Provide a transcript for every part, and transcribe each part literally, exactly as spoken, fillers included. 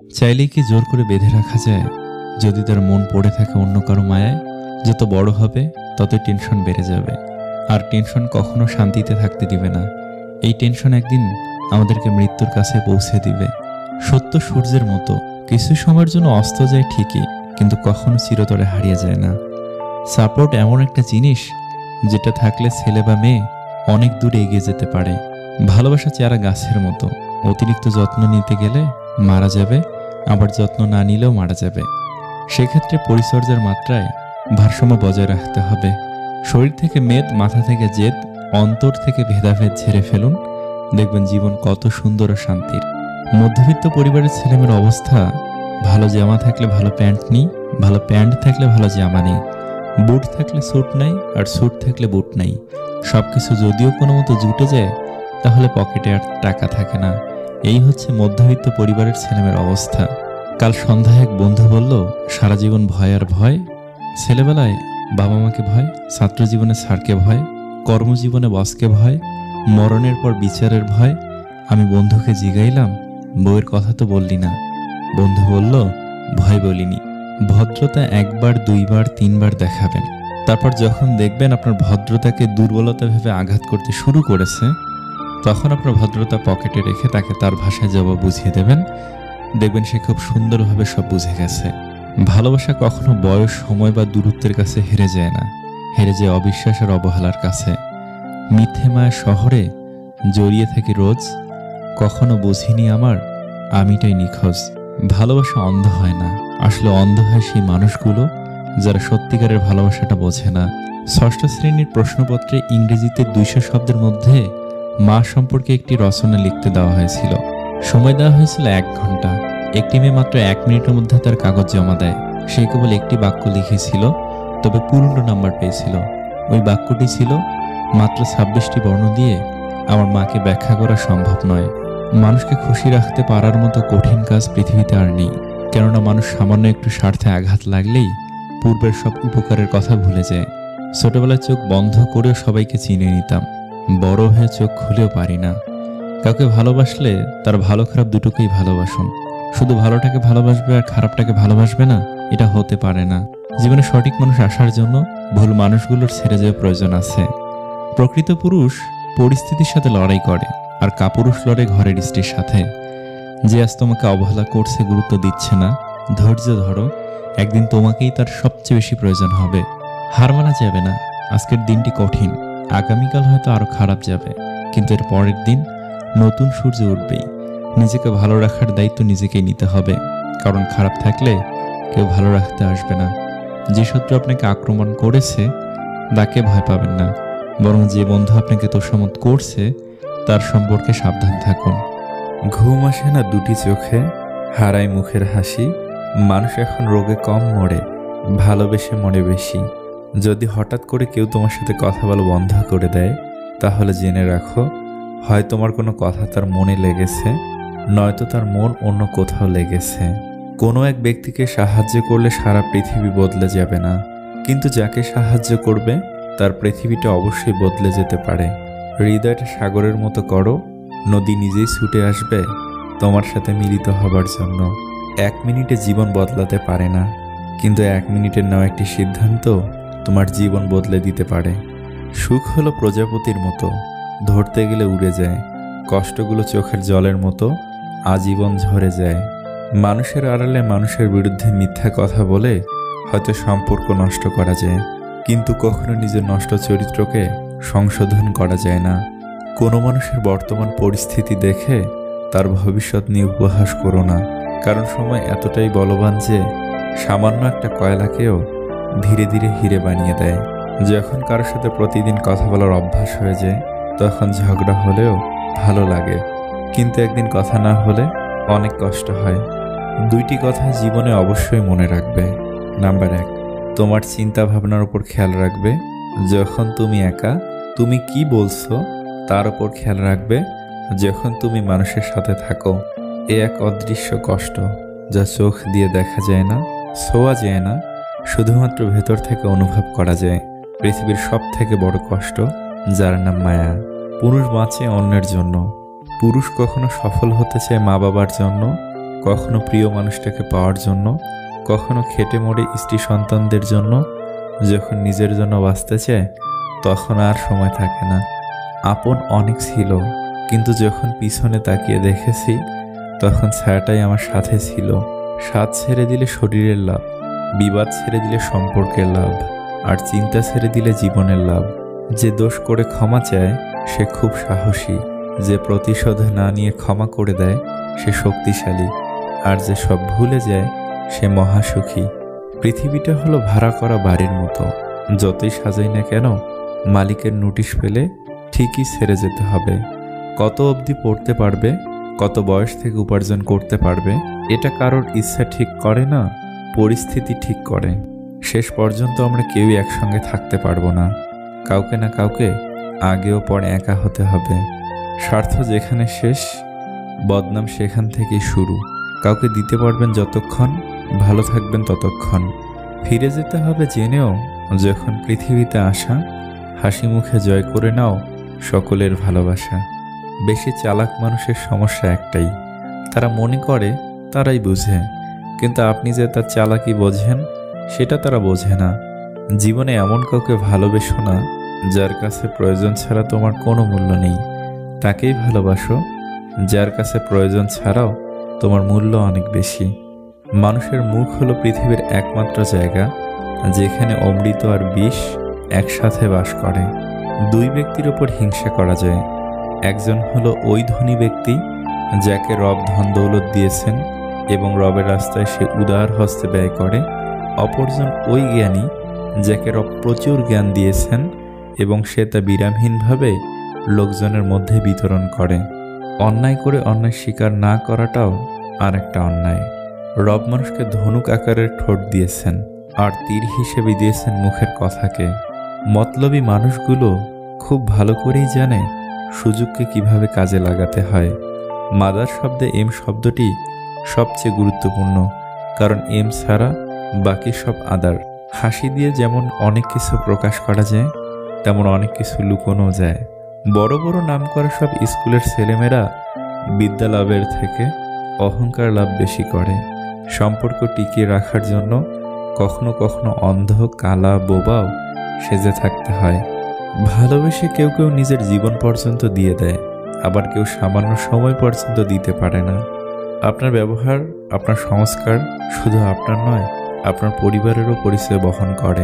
চাইলেই কি জোর করে বেঁধে রাখা যায়? যদি তার মন পড়ে থাকে অন্য কারো মায়ায়, যত বড় হবে ততই টেনশন বেড়ে যাবে। আর টেনশন কখনো শান্তিতে থাকতে দিবে না। এই টেনশন একদিন আমাদেরকে মৃত্যুর কাছে পৌঁছে দিবে। সত্য সূর্যের মতো, কিছু সময়ের জন্য অস্ত যায় ঠিকই, কিন্তু কখনো চিরতরে হারিয়ে যায় না। সাপোর্ট এমন একটা জিনিস যেটা থাকলে ছেলে বা মেয়ে অনেক দূরে এগিয়ে যেতে পারে। ভালোবাসা চেহারা গাছের মতো, অতিরিক্ত যত্ন নিতে গেলে মারা যাবে, আবার যত্ন না নিলেও মারা যাবে। সেক্ষেত্রে পরিচর্যার মাত্রায় ভারসাম্য বজায় রাখতে হবে। শরীর থেকে মেদ, মাথা থেকে জেদ, অন্তর থেকে ভেদাভেদ ঝেড়ে ফেলুন, দেখবেন জীবন কত সুন্দর ও শান্তির। মধ্যবিত্ত পরিবারের ছেলেমেয়ের অবস্থা, ভালো জামা থাকলে ভালো প্যান্ট নেই, ভালো প্যান্ট থাকলে ভালো জামা নেই, বুট থাকলে স্যুট নাই, আর স্যুট থাকলে বুট নাই। সবকিছু যদিও কোনো মতো জুটে যায়, তাহলে পকেটে আর টাকা থাকে না। এই হচ্ছে মধ্যবিত্ত পরিবারের ছেলেমেয়ের অবস্থা। কাল সন্ধ্যায় এক বন্ধু বলল, সারা জীবন ভয় আর ভয়। ছেলেবেলায় বাবা মাকে ভয়, ছাত্র জীবনে স্যারকে ভয়, কর্মজীবনে বসকে ভয়, মরণের পর বিচারের ভয়। আমি বন্ধুকে জিগাইলাম, বউয়ের কথা তো বললি না? বন্ধু বলল, ভয় বলিনি। ভদ্রতা একবার, দুইবার, তিনবার দেখাবেন। তারপর যখন দেখবেন আপনার ভদ্রতাকে দুর্বলতা ভেবে আঘাত করতে শুরু করেছে, তখন আপনার ভদ্রতা পকেটে রেখে তাকে তার ভাষায় জবাব বুঝিয়ে দেবেন। দেখবেন সে খুব সুন্দরভাবে সব বুঝে গেছে। ভালোবাসা কখনো বয়স, সময় বা দূরত্বের কাছে হেরে যায় না, হেরে যায় অবিশ্বাস আর অবহেলার কাছে। মিথ্যে মায়ের শহরে জড়িয়ে থাকি রোজ, কখনো বুঝিনি আমার আমিটাই নিখোঁজ। ভালোবাসা অন্ধ হয় না, আসলে অন্ধ হয় সেই মানুষগুলো যারা সত্যিকারের ভালোবাসাটা বোঝে না। ষষ্ঠ শ্রেণীর প্রশ্নপত্রে ইংরেজিতে দুইশো শব্দের মধ্যে মা সম্পর্কে একটি রচনা লিখতে দেওয়া হয়েছিল। সময় দেওয়া হয়েছিল এক ঘন্টা। একটি মেয়ে মাত্র এক মিনিটের মধ্যে তার কাগজ জমা দেয়। সে কেবল একটি বাক্য লিখেছিল, তবে পূর্ণ নাম্বার পেয়েছিল। ওই বাক্যটি ছিল, মাত্র ছাব্বিশটি বর্ণ দিয়ে আমার মাকে ব্যাখ্যা করা সম্ভব নয়। মানুষকে খুশি রাখতে পারার মতো কঠিন কাজ পৃথিবীতে আর নেই, কেননা মানুষ সামান্য একটু স্বার্থে আঘাত লাগলেই পূর্বের সব উপকারের কথা ভুলে যায়। ছোটবেলায় চোখ বন্ধ করেও সবাইকে চিনে নিতাম, বড় হয়ে চোখ খুলেও পারি না। কাউকে ভালোবাসলে তার ভালো খারাপ দুটোকেই ভালোবাসুন। শুধু ভালোটাকে ভালোবাসবে আর খারাপটাকে ভালোবাসবে না, এটা হতে পারে না। জীবনে সঠিক মানুষ আসার জন্য ভুল মানুষগুলোর ছেড়ে যাওয়ার প্রয়োজন আছে। প্রকৃত পুরুষ পরিস্থিতির সাথে লড়াই করে, আর কাপুরুষ লড়ে ঘরের স্ত্রীর সাথে। যে আজ তোমাকে অবহেলা করছে, গুরুত্ব দিচ্ছে না, ধৈর্য ধরো, একদিন তোমাকেই তার সবচেয়ে বেশি প্রয়োজন হবে। হার মানা যাবে না। আজকের দিনটি কঠিন, আগামীকাল হয়তো আরো খারাপ যাবে, কিন্তু এর পরের দিন নতুন সূর্য উঠবেই। নিজেকে ভালো রাখার দায়িত্ব নিজেকেই নিতে হবে, কারণ খারাপ থাকলে কেউ ভালো রাখতে আসবে না। যে শত্রু আপনাকে আক্রমণ করেছে তাকে ভয় পাবেন না, বরং যে বন্ধু আপনাকে তোষামত করছে তার সম্পর্কে সাবধান থাকুন। ঘুম আসে না দুটি চোখে, হারায় মুখের হাসি। মানুষ এখন রোগে কম মরে, ভালোবেসে মরে বেশি। যদি হঠাৎ করে কেউ তোমার সাথে কথা বলা বন্ধ করে দেয়, তাহলে জেনে রাখো, হয় তোমার কোনো কথা তার মনে লেগেছে, নয়তো তার মন অন্য কোথাও লেগেছে। কোনো এক ব্যক্তিকে সাহায্য করলে সারা পৃথিবী বদলে যাবে না, কিন্তু যাকে সাহায্য করবে তার পৃথিবীটা অবশ্যই বদলে যেতে পারে। হৃদয়টা সাগরের মতো করো, নদী নিজেই ছুটে আসবে তোমার সাথে মিলিত হবার জন্য। এক মিনিটে জীবন বদলাতে পারে না, কিন্তু এক মিনিটের নেওয়া একটি সিদ্ধান্ত তোমার জীবন বদলে দিতে পারে। সুখ হলো প্রজাপতির মতো, ধরতে গেলে উড়ে যায়। কষ্টগুলো চোখের জলের মতো, আজীবন ঝরে যায়। মানুষের আড়ালে মানুষের বিরুদ্ধে মিথ্যা কথা বলে হয়তো সম্পর্ক নষ্ট করা যায়, কিন্তু কখনো নিজের নষ্ট চরিত্রকে সংশোধন করা যায় না। কোনো মানুষের বর্তমান পরিস্থিতি দেখে তার ভবিষ্যৎ নিয়ে উপহাস করো না, কারণ সময় এতটাই বলবান যে সামান্য একটা কয়লাকেও ধীরে ধীরে হিরে বানিয়ে দেয়। যখন কারোর সাথে প্রতিদিন কথা বলার অভ্যাস হয়ে যায়, তখন ঝগড়া হলেও ভালো লাগে, কিন্তু একদিন কথা না হলে অনেক কষ্ট হয়। দুইটি কথা জীবনে অবশ্যই মনে রাখবে। নাম্বার এক, তোমার চিন্তা ভাবনার উপর খেয়াল রাখবে। যখন তুমি একা, তুমি কি বলছো তার উপর খেয়াল রাখবে। যখন তুমি মানুষের সাথে থাকো, এ এক অদৃশ্য কষ্ট যা চোখ দিয়ে দেখা যায় না, ছোঁয়া যায় না, শুধুমাত্র ভেতর থেকে অনুভব করা যায়। পৃথিবীর সব থেকে বড় কষ্ট, যার নাম মায়া। পুরুষ বাঁচে অন্যের জন্য। পুরুষ কখনো সফল হতে চায় মা বাবার জন্য, কখনো প্রিয় মানুষটাকে পাওয়ার জন্য, কখনো খেটে মরে স্ত্রী সন্তানদের জন্য। যখন নিজের জন্য বাঁচতে চায় তখন আর সময় থাকে না। আপন অনেক ছিল, কিন্তু যখন পিছনে তাকিয়ে দেখেছি তখন ছায়াটাই আমার সাথে ছিল। স্বাদ ছেড়ে দিলে শরীরের লাভ, বিবাদ ছেড়ে দিলে সম্পর্কের লাভ, আর চিন্তা ছেড়ে দিলে জীবনের লাভ। যে দোষ করে ক্ষমা চায় সে খুব সাহসী, যে প্রতিশোধ না নিয়ে ক্ষমা করে দেয় সে শক্তিশালী, আর যে সব ভুলে যায় সে মহাসুখী। পৃথিবীটা হলো ভাড়া করা বাড়ির মতো, যতই সাজাই না কেন মালিকের নোটিশ পেলে ঠিকই ছেড়ে যেতে হবে। কত অবধি পড়তে পারবে, কত বয়স থেকে উপার্জন করতে পারবে, এটা কারোর ইচ্ছা ঠিক করে না, পরিস্থিতি ঠিক করে। শেষ পর্যন্ত আমরা কেউই একসঙ্গে থাকতে পারবো না। কাউকে না কাউকে আগেও পরে একা হতে হবে। স্বার্থ যেখানে শেষ, বদনাম সেখান থেকেই শুরু। কাউকে দিতে পারবেন যতক্ষণ, ভালো থাকবেন ততক্ষণ। ফিরে যেতে হবে জেনেও যখন পৃথিবীতে আসা, হাসি মুখে জয় করে নাও সকলের ভালোবাসা। বেশি চালাক মানুষের সমস্যা একটাই, তারা মনে করে তারাই বুঝে, কিন্তু আপনি যে তার চালাকি বোঝেন সেটা তারা বোঝে না। জীবনে এমন কাউকে ভালোবেসো না যার কাছে প্রয়োজন ছাড়া তোমার কোনো মূল্য নেই। তাকেই ভালোবাসো যার কাছে প্রয়োজন ছাড়াও তোমার মূল্য অনেক বেশি। মানুষের মুখ হলো পৃথিবীর একমাত্র জায়গা যেখানে অমৃত আর বিষ একসাথে বাস করে। দুই ব্যক্তির ওপর হিংসা করা যায়। একজন হলো ওই ধনী ব্যক্তি যাকে রব ধন দৌলত দিয়েছেন এবং রবের রাস্তায় সে উদার হস্তে ব্যয় করে। অপরজন ওই জ্ঞানী যাকে রব প্রচুর জ্ঞান দিয়েছেন এবং সে তা বিরামহীনভাবে লোকজনের মধ্যে বিতরণ করে। অন্যায় করে অন্যায় স্বীকার না করাটাও আর একটা অন্যায়। রব মানুষকে ধনুক আকারের ঠোঁট দিয়েছেন আর তীর হিসেবে দিয়েছেন মুখের কথাকে। মতলবী মানুষগুলো খুব ভালো করেই জানে সুযোগকে কিভাবে কাজে লাগাতে হয়। মাদার শব্দে এম শব্দটি সবচেয়ে গুরুত্বপূর্ণ, কারণ এম ছাড়া বাকি সব আদার। হাসি দিয়ে যেমন অনেক কিছু প্রকাশ করা যায়, তেমন অনেক কিছু লুকোনো যায়। বড় বড় নাম করা সব স্কুলের ছেলেমেয়েরা বিদ্যা লাভের থেকে অহংকার লাভ বেশি করে। সম্পর্ক টিকিয়ে রাখার জন্য কখনো কখনো অন্ধ, কালা, বোবাও সেজে থাকতে হয়। ভালোবেসে কেউ কেউ নিজের জীবন পর্যন্ত দিয়ে দেয়, আবার কেউ সামান্য সময় পর্যন্ত দিতে পারে না। আপনার ব্যবহার, আপনার সংস্কার শুধু আপনার নয়, আপনার পরিবারেরও পরিচয় বহন করে।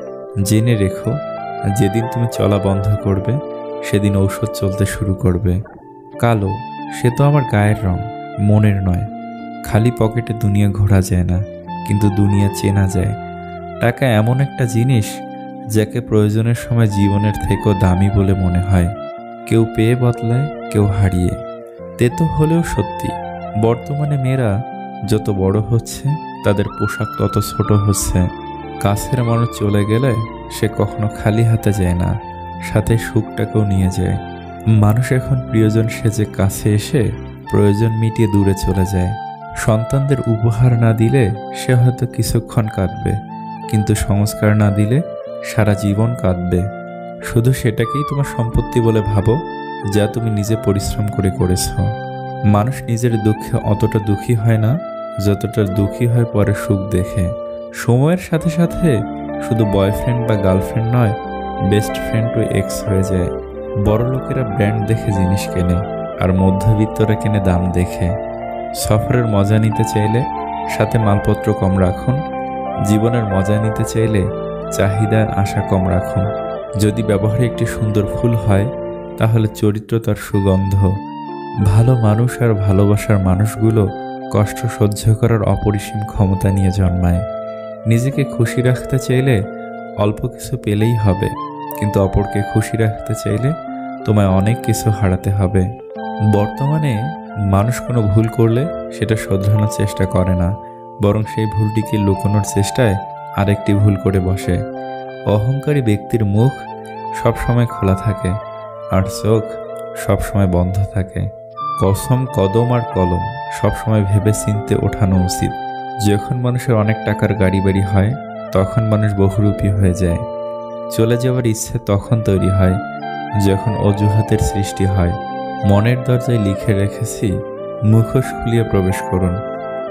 জেনে রেখো, যেদিন তুমি চলা বন্ধ করবে সেদিন ঔষধ চলতে শুরু করবে। কালো, সে তো আমার গায়ের রং, মনের নয়। খালি পকেটে দুনিয়া ঘোরা যায় না, কিন্তু দুনিয়া চেনা যায়। টাকা এমন একটা জিনিস যাকে প্রয়োজনের সময় জীবনের থেকেও দামি বলে মনে হয়। কেউ পেয়ে বদলায়, কেউ হারিয়ে। তেতো হলেও সত্যি, বর্তমানে মেয়েরা যত বড় হচ্ছে তাদের পোশাক তত ছোট হচ্ছে। কাছের মানুষ চলে গেলে সে কখনো খালি হাতে যায় না, সাথে সুখটাকেও নিয়ে যায়। মানুষ এখন প্রিয়জন সেজে কাছে এসে প্রয়োজন মিটিয়ে দূরে চলে যায়। সন্তানদের উপহার না দিলে সে হয়তো কিছুক্ষণ কাঁদবে, কিন্তু সংস্কার না দিলে সারা জীবন কাঁদবে। শুধু সেটাকেই তোমার সম্পত্তি বলে ভাবো যা তুমি নিজে পরিশ্রম করে করেছ। মানুষ নিজের দুঃখে অতটা দুঃখী হয় না যতটা দুঃখী হয় পরে সুখ দেখে। সময়ের সাথে সাথে শুধু বয়ফ্রেন্ড বা গার্লফ্রেন্ড নয়, বেস্ট ফ্রেন্ডও এক্স হয়ে যায়। বড় লোকেরা ব্র্যান্ড দেখে জিনিস কেনে, আর মধ্যবিত্তরা কেনে দাম দেখে। সফরের মজা নিতে চাইলে সাথে মালপত্র কম রাখুন। জীবনের মজা নিতে চাইলে চাহিদার আশা কম রাখুন। যদি ব্যবহারে একটি সুন্দর ফুল হয় তাহলে চরিত্র তার সুগন্ধ। ভালো মানুষ আর ভালোবাসার মানুষগুলো কষ্ট সহ্য করার অপরিসীম ক্ষমতা নিয়ে জন্মায়। নিজেকে খুশি রাখতে চাইলে অল্প কিছু পেলেই হবে, কিন্তু অপরকে খুশি রাখতে চাইলে তোমায় অনেক কিছু হারাতে হবে। বর্তমানে মানুষ কোনো ভুল করলে সেটা শোধরানোর চেষ্টা করে না, বরং সেই ভুলটিকে লুকানোর চেষ্টায় আরেকটি ভুল করে বসে। অহংকারী ব্যক্তির মুখ সবসময় খোলা থাকে, আর চোখ সবসময় বন্ধ থাকে। কসম, কদম আর কলম সবসময় ভেবে চিনতে ওঠানো উচিত। যখন মানুষের অনেক টাকার গাড়ি বাড়ি হয় তখন মানুষ বহুরূপী হয়ে যায়। চলে যাওয়ার ইচ্ছে তখন তৈরি হয় যখন অজুহাতের সৃষ্টি হয়। মনের দরজায় লিখে রেখেছি, মুখোশ খুলিয়ে প্রবেশ করুন।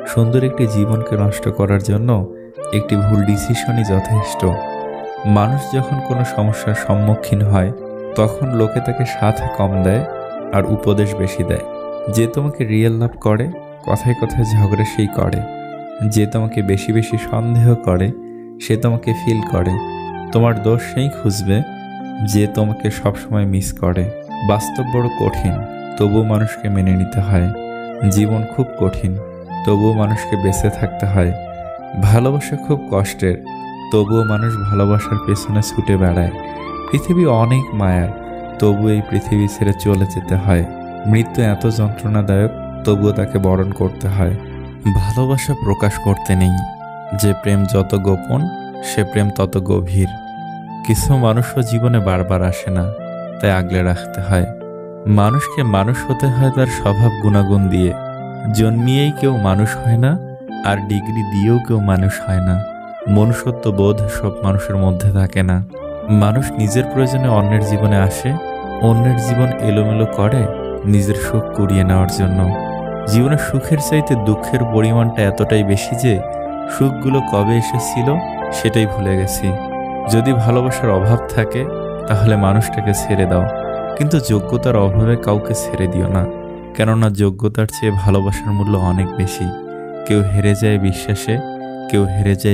সুন্দর একটি জীবনকে নষ্ট করার জন্য একটি ভুল ডিসিশনই যথেষ্ট। মানুষ যখন কোনো সমস্যার সম্মুখীন হয় তখন লোকে তাকে সাথে কম দেয় আর উপদেশ বেশি দেয়। যে তোমাকে রিয়েল লাভ করে কথায় কথায় ঝগড়া সেই করে, যে তোমাকে বেশি বেশি সন্দেহ করে সে তোমাকে ফিল করে। তোমার দোষ সেই খুঁজবে যে তোমাকে সবসময় মিস করে। বাস্তব বড় কঠিন, তবুও মানুষকে মেনে নিতে হয়। জীবন খুব কঠিন, তবুও মানুষকে বেঁচে থাকতে হয়। ভালোবাসা খুব কষ্টের, তবুও মানুষ ভালোবাসার পেছনে ছুটে বেড়ায়। পৃথিবী অনেক মায়ার, তবু এই পৃথিবী ছেড়ে চলে যেতে হয়। মৃত্যু এত যন্ত্রণাদায়ক, তবুও তাকে বরণ করতে হয়। ভালোবাসা প্রকাশ করতে নেই, যে প্রেম যত গোপন সে প্রেম তত গভীর। কিছু মানুষও জীবনে বারবার আসে না, তাই আগলে রাখতে হয়। মানুষকে মানুষ হতে হয় তার স্বভাব গুণাগুণ দিয়ে। জন্মিয়েই কেউ মানুষ হয় না, আর ডিগ্রি দিয়েও কেউ মানুষ হয় না। মনুষ্যত্ব বোধ সব মানুষের মধ্যে থাকে না। মানুষ নিজের প্রয়োজনে অন্যের জীবনে আসে, অন্যের জীবন এলোমেলো করে নিজের সুখ কুড়িয়ে নেওয়ার জন্য। জীবনে সুখের চাইতে দুঃখের পরিমাণটা এতটাই বেশি যে সুখগুলো কবে এসেছিল সেটাই ভুলে গেছি। যদি ভালোবাসার অভাব থাকে তাহলে মানুষটাকে ছেড়ে দাও, কিন্তু যোগ্যতার অভাবে কাউকে ছেড়ে দিও না, কেননা যোগ্যতার চেয়ে ভালোবাসার মূল্য অনেক বেশি। কেউ হেরে যায় বিশ্বাসে, কেউ হেরে যায়